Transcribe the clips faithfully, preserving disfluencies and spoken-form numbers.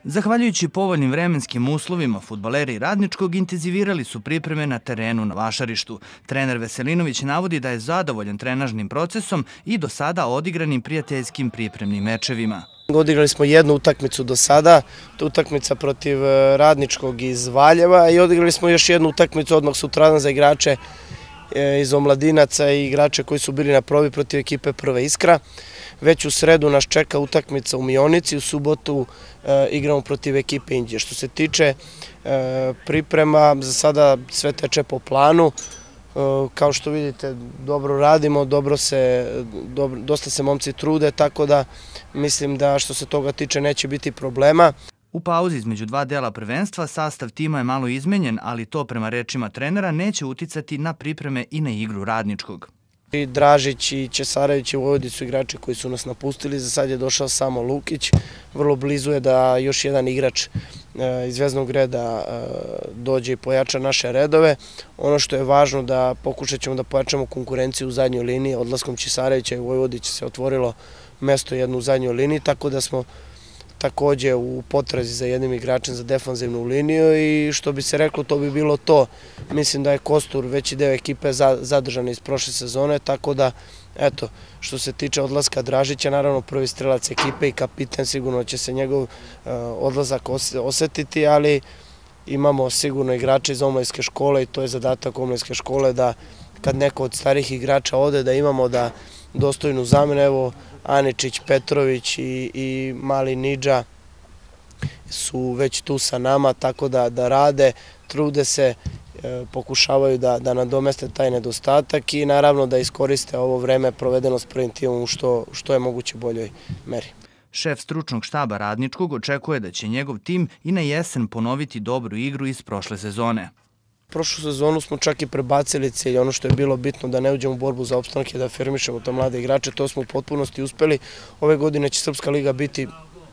Zahvaljujući povoljnim vremenskim uslovima, fudbaleri Radničkog intenzivirali su pripreme na terenu na Vašarištu. Trener Veselinović navodi da je zadovoljan trenažnim procesom i do sada odigranim prijateljskim pripremnim mečevima. Odigrali smo jednu utakmicu do sada, to utakmica protiv Radničkog iz Valjeva, i odigrali smo još jednu utakmicu odmah sutradan za igrače iz Omladinaca i igrače koji su bili na probi protiv ekipe Prva Iskra. Već u sredu nas čeka utakmica u Mionici, u subotu igramo protiv ekipe Inđije. Što se tiče priprema, za sada sve teče po planu. Kao što vidite, dobro radimo, dobro se, dobro, dosta se momci trude, tako da mislim da što se toga tiče neće biti problema. U pauzi između dva dela prvenstva sastav tima je malo izmenjen, ali to prema rečima trenera neće uticati na pripreme i na igru Radničkog. I Dražić i Ćesarević i Vojvodić su igrači koji su nas napustili, za sad je došao samo Lukić. Vrlo blizu je da još jedan igrač iz veznog reda dođe i pojača naše redove. Ono što je važno da pokušat ćemo da pojačamo konkurenciju u zadnjoj liniji. Odlaskom Ćesarevića i Vojvodića se otvorilo mesto jednu u zadnjoj liniji, tako da smo takođe u potrazi za jednim igračem za defanzivnu liniju, i što bi se reklo, to bi bilo to. Mislim da je Kostur veći deo ekipe zadržan iz prošle sezone, tako da, eto, što se tiče odlaska Dražića, naravno prvi strelac ekipe i kapiten, sigurno će se njegov odlazak osetiti, ali imamo sigurno igrače iz omladinske škole i to je zadatak omladinske škole da kad neko od starih igrača ode, da imamo da dostojnu zamenu. Evo, Aničić, Petrović i, i mali Nidža su već tu sa nama, tako da, da rade, trude se, e, pokušavaju da, da nadomeste taj nedostatak i naravno da iskoriste ovo vreme provedeno s prvim timom u što, što je moguće boljoj meri. Šef stručnog štaba Radničkog očekuje da će njegov tim i na jesen ponoviti dobru igru iz prošle sezone. Prošlu sezonu smo čak i prebacili cilj, ono što je bilo bitno da ne uđemo u borbu za opstanak i da afirmišemo to mlade igrače, to smo u potpunosti uspeli. Ove godine će Srpska liga biti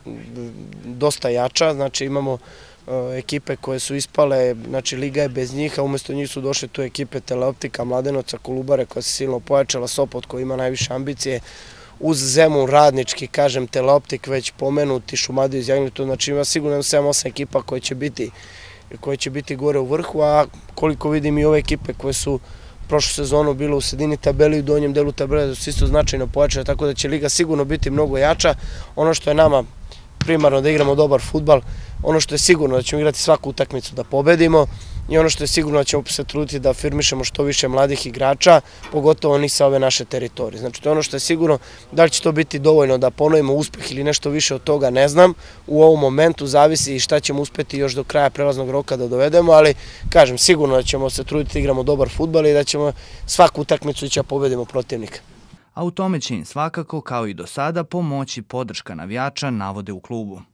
dosta jača, znači imamo ekipe koje su ispale, znači liga je bez njih, a umesto njih su došle tu ekipe Teleoptika, Mladenovac, Kolubare koja se silno pojačala, Sopot koji ima najviše ambicije, uz Zemun, Radnički, kažem, Teleoptik već pomenuti, Šumadiju iz Jagnjetu, znači ima sigurno sedam osam ekipa koje će biti koje će biti gore u vrhu, a koliko vidim i ove ekipe koje su prošlu sezonu bile u sredini tabeli i u donjem delu tabele da su isto značajno pojačane, tako da će liga sigurno biti mnogo jača. Ono što je nama primarno da igramo dobar fudbal, ono što je sigurno da ćemo igrati svaku utakmicu da pobedimo i ono što je sigurno da ćemo se truditi da afirmišemo što više mladih igrača, pogotovo onih sa ove naše teritorije. Znači to je ono što je sigurno, da li će to biti dovoljno da ponovimo uspeh ili nešto više od toga, ne znam. U ovom momentu zavisi i šta ćemo uspeti još do kraja prelaznog roka da dovedemo, ali kažem, sigurno da ćemo se truditi da igramo dobar fudbal i da ćemo svaku utakmicu ići da pobedimo protivnika. A u tome će im svakako, kao i do sada, pomoći podrška navijača, navode u klubu.